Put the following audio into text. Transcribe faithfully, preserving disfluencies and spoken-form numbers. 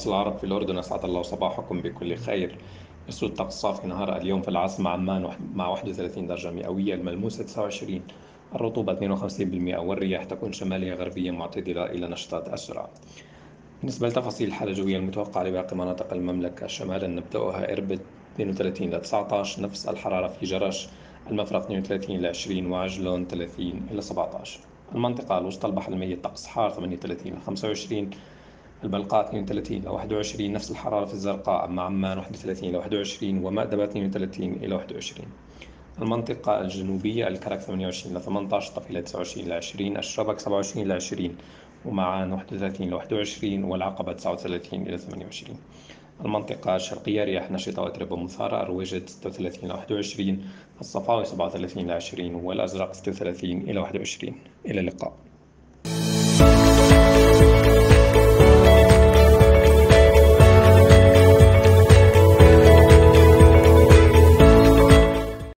طقس العرب في الأردن، أسعد الله صباحكم بكل خير. يسود طقس صافي نهار اليوم في العاصمة عمان وح- مع واحد وثلاثين درجة مئوية، الملموسة تسعة وعشرين، الرطوبة اثنين وخمسين بالمئة، والرياح تكون شمالية غربية معتدلة إلى نشطات أسرع. بالنسبة لتفاصيل الحالة الجوية المتوقعة لباقي مناطق المملكة، شمالا نبدأها إربد اثنين وثلاثين إلى تسعة عشر، نفس الحرارة في جرش، المفرق اثنين وثلاثين إلى عشرين، وعجلون ثلاثين إلى سبعة عشر. المنطقة الوسطى البحر الميت طقس حار ثمانية وثلاثين إلى خمسة وعشرين، البلقاء اثنين وثلاثين إلى واحد وعشرين، نفس الحرارة في الزرقاء، أما عمان واحد وثلاثين إلى واحد وعشرين، ومأدبة اثنين وثلاثين إلى واحد وعشرين. المنطقة الجنوبية الكرك ثمانية وعشرين إلى ثمانية عشر، طفيلة تسعة وعشرين إلى عشرين، الشربك سبعة وعشرين إلى عشرين، ومعان واحد وثلاثين إلى واحد وعشرين، والعقبة تسعة وثلاثين إلى ثمانية وعشرين. المنطقة الشرقية رياح نشطة وأتربة مثارة، أرويجة ستة وثلاثين إلى واحد وعشرين، الصفاوي سبعة وثلاثين إلى عشرين، والأزرق ستة وثلاثين إلى واحد وعشرين. إلى اللقاء.